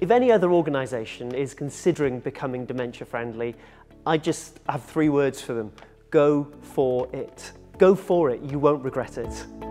If any other organisation is considering becoming dementia friendly, I just have 3 words for them. Go for it. Go for it, you won't regret it.